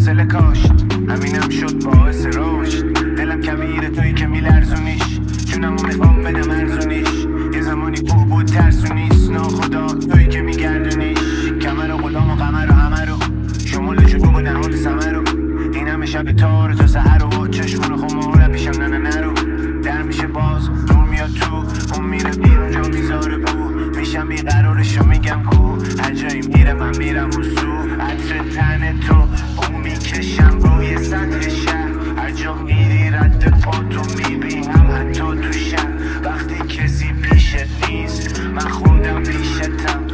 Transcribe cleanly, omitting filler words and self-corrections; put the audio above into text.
فاصله کاشت، همینم شد باعث رشد. دلم کبیره تویی که میلرزونیش، جونمو میخوام بدم ارزونیش. یه زمانی کوه بود ترسونیست، ناخدا تویی که میگردونیش. کمر و غلام و قمر و همه رو شمول جنوب و نهاد سمر رو. این همه شب تار تا سحر و چشمون خماره پیشم نه نرو. در میشه باز نور میاد تو، اون میره بیرون جا میذاره بو. میشم بیقرارشو میگم کو، هر جایی میره من میرم و سو. عطر تن تو اون میکشم روی سطح شهر، هر جا میری رد پا تو میبینم حتی تو شهر. وقتی کسی پیشت نیست من خوندم پیشتم،